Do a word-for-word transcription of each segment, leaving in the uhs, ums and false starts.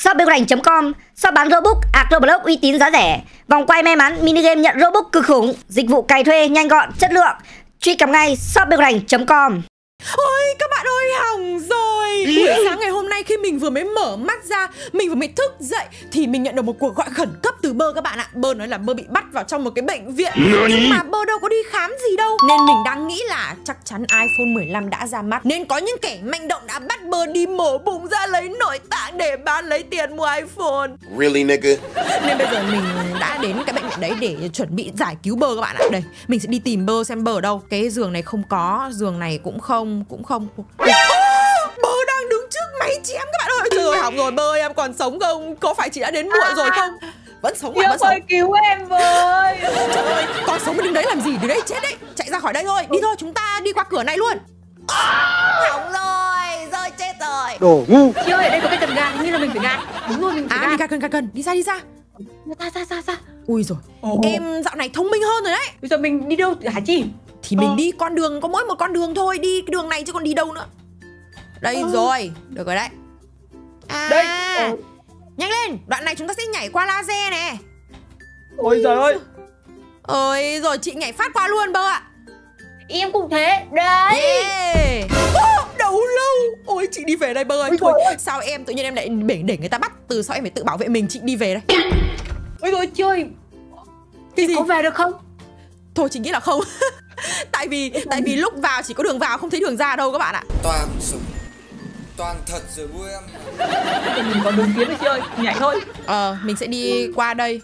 shopbackground chấm com, shop bán Robux, ạc Roblox uy tín giá rẻ, vòng quay may mắn, mini game nhận Robux cực khủng, dịch vụ cày thuê nhanh gọn, chất lượng. Truy cập ngay shopbackground chấm com. Ôi các bạn ơi, hỏng rồi. Buổi sáng ngày hôm nay khi mình vừa mới mở mắt ra, mình vừa mới thức dậy thì mình nhận được một cuộc gọi khẩn cấp từ Bơ các bạn ạ. Bơ nói là Bơ bị bắt vào trong một cái bệnh viện, nhưng mà Bơ đâu có đi khám gì đâu. Nên mình đang nghĩ là chắc chắn iPhone mười lăm đã ra mắt, nên có những kẻ manh động đã bắt Bơ đi mổ bụng ra lấy nội tạng để bán lấy tiền mua iPhone. Really nigga? Nên bây giờ mình đã đến cái bệnh viện đấy để chuẩn bị giải cứu Bơ các bạn ạ. Đây, mình sẽ đi tìm Bơ xem Bơ ở đâu. Cái giường này không có, giường này cũng không, cũng không. Bơ đang đứng trước máy chém các bạn ơi. Trời ơi, hỏng rồi. Bơ em còn sống không? Có phải chị đã đến muộn rồi không? Vẫn sống mà, vẫn sống. Cứu em với. Trời ơi, con sống mà đứng đấy làm gì? Đứng đấy chết đấy. Chạy ra khỏi đây thôi. Đi thôi, chúng ta đi qua cửa này luôn. Hỏng rồi, rơi chết rồi. Đồ ngu. Chị ơi, ở đây có cái cần gạt, như là mình phải gạt. Đúng rồi, mình phải gạt. À, đi gạt cần, gạt cần. Đi ra, đi ra. Ra, ra, ra, ra. Ui rồi, oh, em dạo này thông minh hơn rồi đấy. Bây giờ mình đi đâu hả chị? Thì mình ờ. đi con đường, có mỗi một con đường thôi. Đi cái đường này chứ còn đi đâu nữa. Đây ờ. rồi, được rồi đấy. À, đây ờ. nhanh lên, đoạn này chúng ta sẽ nhảy qua laser nè. Ôi giời ơi. Ôi rồi, chị nhảy phát qua luôn Bơ ạ. Em cũng thế, đấy. Yeah. Oh, đầu lâu. Ôi chị đi về đây Bơ ơi. Ôi thôi, sao em tự nhiên em lại để, để người ta bắt. Từ sau em phải tự bảo vệ mình, chị đi về đây. Ôi rồi chơi. Cái gì? Có về được không? Thôi chị nghĩ là không. Tại vì tại vì lúc vào chỉ có đường vào, không thấy đường ra đâu các bạn ạ. Toàn sống, toàn thật rồi vui em. Mình còn đường tiến đấy chị ơi, nhảy thôi. Ờ, mình sẽ đi qua đây.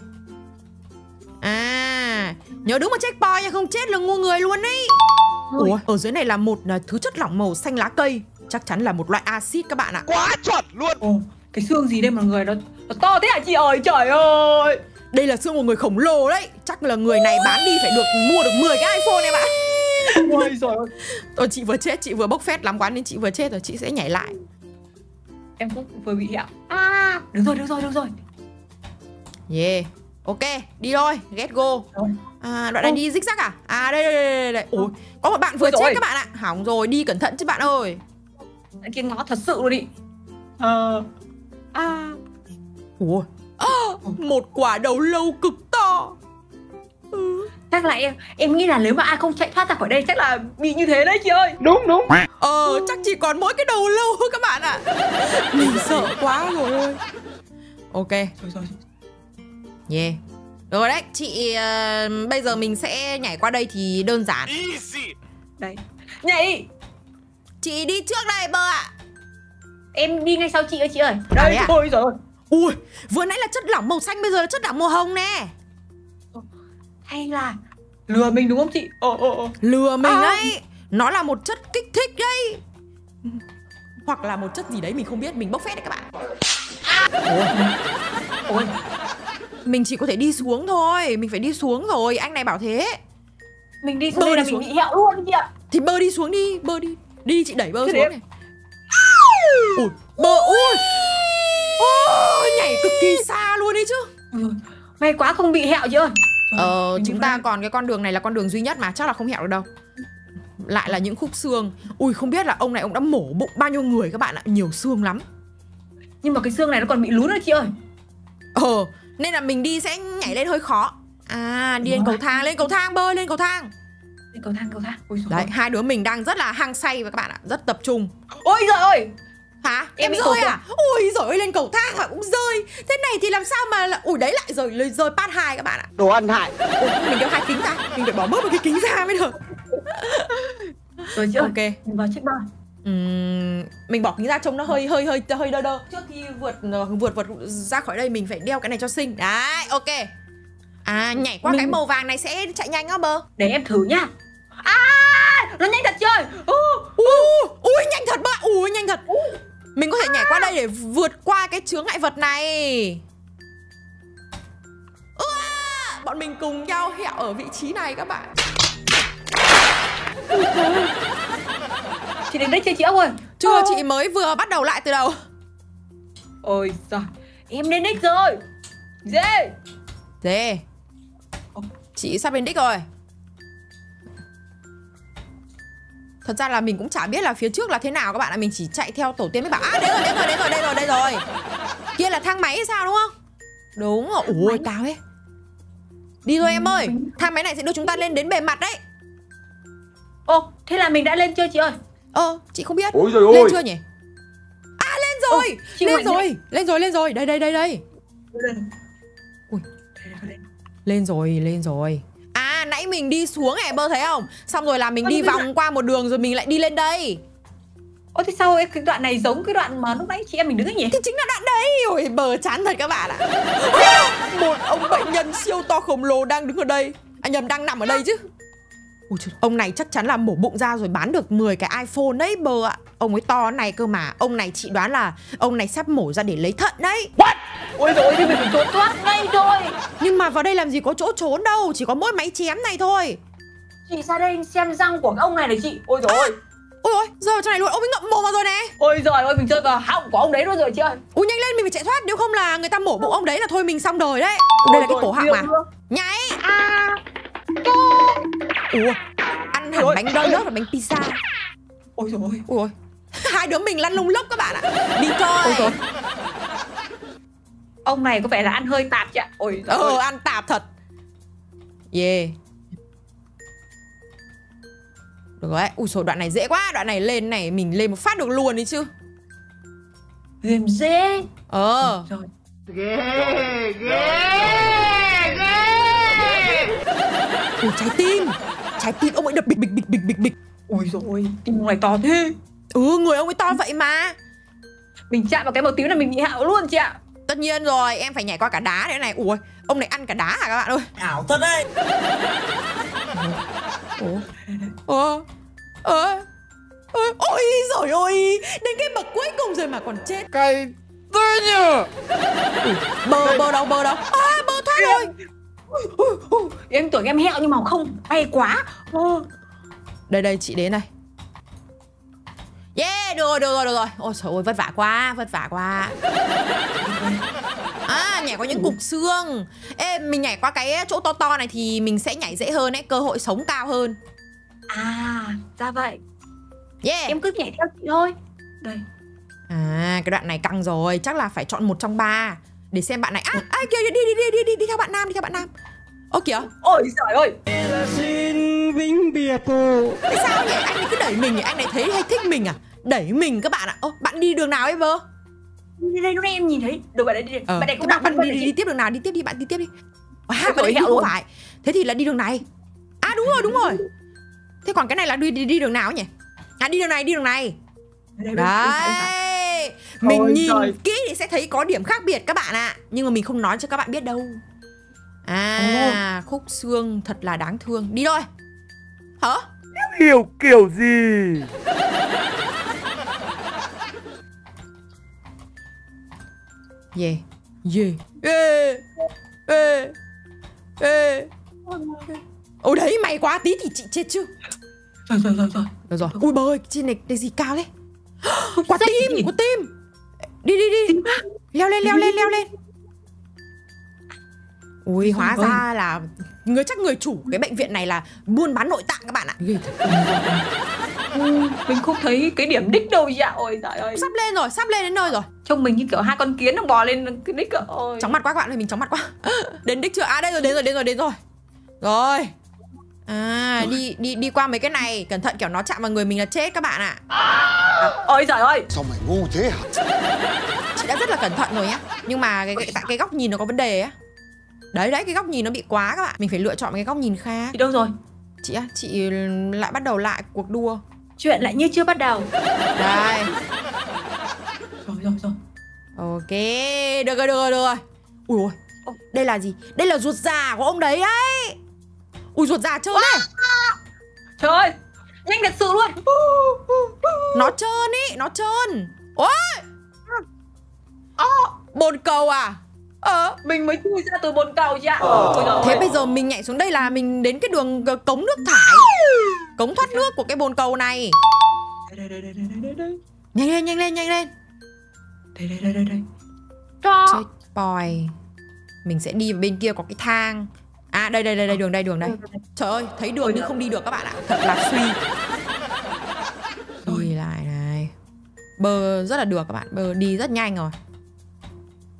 À, nhớ đúng một checkpoint nha, không chết là ngu người luôn ấy. Ủa, ở dưới này là một thứ chất lỏng màu xanh lá cây. Chắc chắn là một loại axit các bạn ạ. Quá chuẩn luôn. Ồ, cái xương gì đây mọi người, nó, nó to thế hả chị ơi, trời ơi. Đây là xương của người khổng lồ đấy. Chắc là người này bán đi phải được mua được mười cái iPhone em ạ. Ôi giời ơi. Ôi chị vừa chết, chị vừa bốc phét lắm quá nên chị vừa chết rồi, chị sẽ nhảy lại. Em cũng vừa bị hẹo. À, được rồi, được rồi, được rồi. Yeah. Ok, đi thôi, get go. À, đoạn này đi zig zag à? À đây đây đây đây. Ôi, có một bạn vừa chết các bạn ạ. Hỏng rồi, đi cẩn thận chứ bạn ơi. Anh kia ngó thật sự luôn đi. Ờ. À. Ủa. À, một quả đầu lâu cực to. Ừ. Chắc là em em nghĩ là nếu mà ai không chạy thoát ra khỏi đây chắc là bị như thế đấy chị ơi. Đúng đúng. Ờ, chắc chỉ còn mỗi cái đầu lâu các bạn ạ. Mình sợ quá rồi ơi. Ok. Rồi rồi. Yeah. Được rồi đấy, chị uh, bây giờ mình sẽ nhảy qua đây thì đơn giản. Đây. Nhảy. Chị đi trước đây Bơ ạ. Em đi ngay sau chị ơi chị ơi. Đây thôi rồi. Ui, vừa nãy là chất lỏng màu xanh, bây giờ là chất lỏng màu hồng nè. Hay là lừa mình đúng không chị? Ồ ồ ồ. Lừa mình à. Đấy. Nó là một chất kích thích đấy. Hoặc là một chất gì đấy mình không biết, mình bốc phét đấy các bạn. Ủa? Ôi. Mình chỉ có thể đi xuống thôi. Mình phải đi xuống rồi, anh này bảo thế. Mình đi xuống Bơ đây là mình xuống. Bị hẹo luôn chị ạ. Thì Bơ đi xuống đi, Bơ đi. Đi chị đẩy Bơ thế xuống này. Ui, Bơ, ui. Ôi, nhảy cực kỳ xa luôn đấy chứ. Ừ, may quá không bị hẹo chị ơi. Ờ, chúng ta còn cái con đường này là con đường duy nhất mà, chắc là không hẹo được đâu. Lại là những khúc xương. Ui, không biết là ông này ông đã mổ bụng bao nhiêu người các bạn ạ, nhiều xương lắm. Nhưng mà cái xương này nó còn bị lún nữa chị ơi. Ờ, nên là mình đi sẽ nhảy lên hơi khó. À, đi lên cầu thang, lên cầu thang Bơ, lên cầu thang. Lên cầu thang, cầu thang. Ôi đấy, hai đứa mình đang rất là hăng say và các bạn ạ, rất tập trung. Ôi giời ơi. Hả? Em, em rơi à? Ui giời ơi, lên cầu thang mà cũng rơi. Thế này thì làm sao mà là... Ui đấy lại rồi, rơi part hai các bạn ạ. Đồ ăn hại. Ui, mình đeo hai kính ra, mình phải bỏ bớt một cái kính ra mới được. Rồi chưa? Ok. Mình vào check bar. Uhm, mình bỏ kính ra trông nó hơi hơi hơi hơi đơ đơ. Trước khi vượt vượt vượt ra khỏi đây mình phải đeo cái này cho xinh. Đấy, ok. À, nhảy qua mình... cái màu vàng này sẽ chạy nhanh á Bơ. Để em thử nhá. À, nó nhanh thật chơi. Uh, uh, ui nhanh thật bạn. Ui nhanh thật. Uh. Mình có thể nhảy qua đây để vượt qua cái chướng ngại vật này. uh, Bọn mình cùng nhau hẹo ở vị trí này các bạn. Chị đến đây chơi chị ốc ơi. Chưa, oh. Chị mới vừa bắt đầu lại từ đầu. Ôi giời, em đến đích rồi. Dê Dê oh. Chị sắp đến đích rồi. Thật ra là mình cũng chả biết là phía trước là thế nào các bạn ạ. Mình chỉ chạy theo tổ tiên mới bảo. À đến rồi, đến rồi, đến rồi, đây rồi, đây rồi. Kia là thang máy hay sao đúng không? Đúng rồi, ôi cao ấy. Đi thôi em ơi, thang máy này sẽ đưa chúng ta lên đến bề mặt đấy. Ô, thế là mình đã lên chưa chị ơi? Ờ, chị không biết. Ôi giời Lên ơi. chưa nhỉ? À lên rồi, Ô, chị lên Hoài rồi, lên. lên rồi, lên rồi. Đây đây đây đây. Ui. Lên rồi, lên rồi. À nãy mình đi xuống này bơ thấy không? Xong rồi là mình Ơ, đi nhưng bây vòng giờ- qua một đường rồi mình lại đi lên đây. Ô, thế sao cái đoạn này giống cái đoạn mà lúc nãy chị em mình đứng ấy nhỉ? Thì chính là đoạn đấy. Ôi bờ chán thật các bạn ạ. Một ông bệnh nhân siêu to khổng lồ đang đứng ở đây. À nhầm, đang nằm ở đây chứ. Ôi trời, ông này chắc chắn là mổ bụng ra rồi bán được mười cái iPhone đấy bờ ạ. Ông ấy to này cơ mà. Ông này chị đoán là ông này sắp mổ ra để lấy thận đấy. Ôi rồi thì mình phải trốn thoát ngay thôi. Nhưng mà vào đây làm gì có chỗ trốn đâu. Chỉ có mỗi máy chém này thôi. Chị ra đây xem răng của cái ông này này chị. Ôi rồi ôi. Ôi ôi, giờ trong này luôn, ông ấy ngậm mồm vào rồi nè. Ôi giời ơi, mình chơi vào họng của ông đấy luôn rồi chị ơi. Ui nhanh lên, mình phải chạy thoát. Nếu không là người ta mổ bụng ông đấy là thôi mình xong đời đấy. Đây là cái cổ họng mà. Nhảy. À. Ủa, ăn hẳn bánh donut và bánh pizza. Ôi rồi ôi. Ui ôi. Hai đứa mình lăn lông lốc các bạn ạ. Đi thôi. Ôi rồi. Ông này có vẻ là ăn hơi tạp chị ạ. Ôi giời Ờ, ơi. ăn tạp thật. Yeah. Được rồi. Ui xồi, đoạn này dễ quá. Đoạn này lên này, mình lên một phát được luôn đi chứ. Game dễ. Ờ. Rồi. Ui trái tim. Trái tim ông ấy đập bịch bịch bịch bịch bịch bịch. Ôi rồi ôi, tim ông này to thế. Ừ, người ông ấy to vậy mà. Mình chạm vào cái màu tím là mình bị hạo luôn chị ạ. Tất nhiên rồi, em phải nhảy qua cả đá đấy này. Ui, ông này ăn cả đá hả các bạn ơi? Ảo thật đấy. Ủa? Ủa? Ủa? Ôi, ôi giời ơi, đến cái bậc cuối cùng rồi mà còn chết. Cay tê nhờ. Bơ, bơ đâu, bơ đâu? À, bơ thoát rồi. Em tưởng em hẹo nhưng mà không, may quá. Ô. Đây đây, chị đến đây. Yeah, được rồi, được rồi, được rồi. Ôi trời ơi, vất vả quá, vất vả quá. À, nhảy qua những cục xương. Ê, mình nhảy qua cái chỗ to to này thì mình sẽ nhảy dễ hơn ấy, cơ hội sống cao hơn. À, ra vậy. Yeah. Em cứ nhảy theo chị thôi. Đây. À, cái đoạn này căng rồi, chắc là phải chọn một trong ba để xem bạn này. À, à kìa, đi đi đi đi đi đi theo bạn nam, đi theo bạn nam. Ô kìa. Ôi giời ơi. Xin vĩnh biệt cô. Tại sao nhỉ? Anh này cứ đẩy mình nhỉ? Anh này thấy hay thích mình à? Đẩy mình các bạn ạ. Ô, bạn đi đường nào ấy bơ? Đi đây, lúc nãy em nhìn thấy. Được bạn đấy đi. Ờ, Bạn này cũng bạn, đang bạn đi, đi, đi tiếp đường nào? Đi tiếp đi, bạn đi tiếp đi. À, Ôi, bạn ấy đi hẹo không rồi. phải. Thế thì là đi đường này. À đúng rồi, đúng rồi. Thế còn cái này là đi đi, đi đường nào nhỉ? À đi đường này, đi đường này. Đây, đây, đây, đây, đây. Đấy. Mình Ôi nhìn trời. kỹ thì sẽ thấy có điểm khác biệt các bạn ạ. Nhưng mà mình không nói cho các bạn biết đâu. À, khúc xương thật là đáng thương. Đi thôi. Hả? Hiểu kiểu gì? Yeah. Yeah. Ê. Ê. Ê. Ôi đấy, may quá, tí thì chị chết chứ. Rồi rồi rồi rồi. Được rồi. Ui bơi, trên này cái gì cao thế? Quả Xách tim, gì? quả tim. Đi đi đi. Leo lên, leo lên, leo lên. Ui, hóa Ôi. ra là người chắc người chủ cái bệnh viện này là buôn bán nội tạng các bạn ạ. Ghê thật. Ừ, mình không thấy cái điểm đích đâu chị ạ. Ôi trời ơi. Sắp lên rồi, sắp lên đến nơi rồi. Trông mình như kiểu hai con kiến nó bò lên cái đích ạ. Ôi. Chóng mặt quá các bạn ơi, mình chóng mặt quá. Đến đích chưa? À đây rồi, đến rồi, đến rồi, đến rồi. Rồi. À, đi đi đi qua mấy cái này, cẩn thận kiểu nó chạm vào người mình là chết các bạn ạ. Ôi trời ơi. Sao mày ngu thế hả? Chị đã rất là cẩn thận rồi nhá. Nhưng mà cái, cái, tại cái góc nhìn nó có vấn đề á. Đấy đấy, cái góc nhìn nó bị quá các bạn. Mình phải lựa chọn một cái góc nhìn khác. Chị đâu rồi? Chị á, chị lại bắt đầu lại cuộc đua. Chuyện lại như chưa bắt đầu. Đây. Rồi rồi rồi. Ok, được rồi, được rồi, được rồi. Ui ôi, đây là gì? Đây là ruột già của ông đấy ấy. Ui, ruột già trơn đấy. Trời ơi, nhanh thật sự luôn. Nó trơn ý, nó trơn. Ôi à, bồn cầu à? Ờ. Mình mới chui ra từ bồn cầu chị ạ. Ôi giời Thế ơi. bây giờ mình nhảy xuống đây là mình đến cái đường c- cống nước thải, cống thoát nước của cái bồn cầu này. Đây đây đây đây đây đây. Nhanh lên, nhanh lên, nhanh lên. Đây đây đây đây đây. Checkpoint. Mình sẽ đi vào bên kia có cái thang. À đây đây đây đây, đường đây, đường đây. Trời ơi, thấy đường nhưng không đi được các bạn ạ. Thật là suy. Đi lại này. Bơ rất là được các bạn, bơ đi rất nhanh rồi.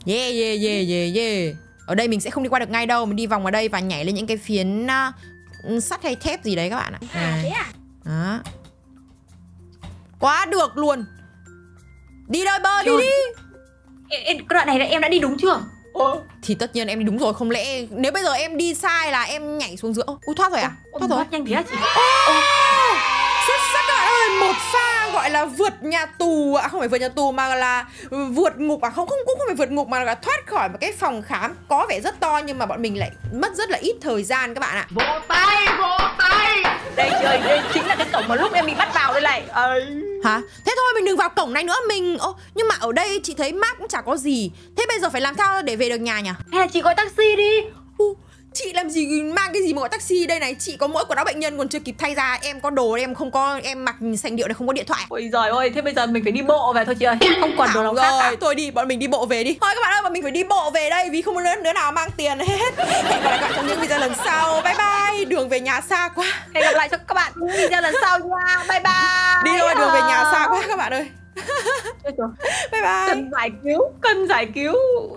Yeah yeah yeah yeah yeah. Ở đây mình sẽ không đi qua được ngay đâu. Mình đi vòng ở đây và nhảy lên những cái phiến uh, sắt hay thép gì đấy các bạn ạ. À thế à? Đó. Quá được luôn. Đi thôi bơ, đi Trời. đi. Em, em, cái đoạn này là em đã đi đúng chưa? Ồ, Thì tất nhiên em đi đúng rồi. Không lẽ nếu bây giờ em đi sai là em nhảy xuống dưới. Ôi ui, thoát rồi à? Thoát rồi. thoát nhanh thế á chị? Xuất sắc các bạn ơi. Một pha gọi là vượt nhà tù. À không phải vượt nhà tù mà là vượt ngục. À không, không cũng không phải vượt ngục mà là thoát khỏi một cái phòng khám có vẻ rất to. Nhưng mà bọn mình lại mất rất là ít thời gian các bạn ạ. Vỗ tay, vỗ tay. Đây trời, đây chính là cái cổng mà lúc em bị bắt vào đây này. Ơi. Hả? Thế thôi mình đừng vào cổng này nữa. Mình... Ô, nhưng mà ở đây chị thấy map cũng chả có gì. Thế bây giờ phải làm sao để về được nhà nhỉ? Hay là chị gọi taxi đi. Uh, chị làm gì mang cái gì mà gọi taxi đây này? Chị có mỗi quần áo bệnh nhân còn chưa kịp thay ra. Em có đồ em không có, em mặc sành điệu này không có điện thoại. Ôi giời ơi, thế bây giờ mình phải đi bộ về thôi chị ơi. Không còn đồ nào khác cả. Rồi, thôi đi, bọn mình đi bộ về đi. Thôi các bạn ơi, bọn mình phải đi bộ về đây vì không có đứa, đứa nào mang tiền hết. Hẹn gặp lại các bạn trong những video lần sau. Bye bye. Đường về nhà xa quá. Hẹn gặp lại cho các bạn những video lần sau nha. Bye bye. Đi thôi, đường về nhà xa quá các bạn ơi. Bye Bye bye. Cần giải cứu, cần giải cứu.